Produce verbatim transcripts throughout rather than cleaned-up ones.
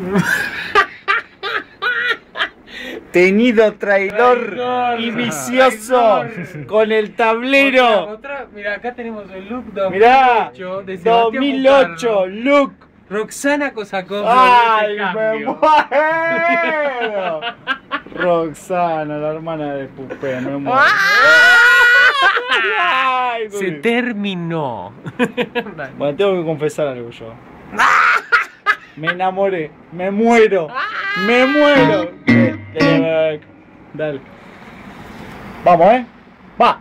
Tenido traidor, traidor y vicioso traidor. Con el tablero. Otra, otra, mira, acá tenemos el look dos mil ocho. Mirá, de dos mil ocho, look. Roxana Kosakov. ¡Ay, me muero! Roxana, la hermana de Pupé, me muero. Ay, se terminó. Bueno, tengo que confesar algo yo. Me enamoré, me muero, me muero. Dale. Vamos, ¿eh? Va.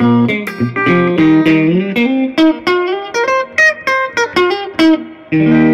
Mm-hmm.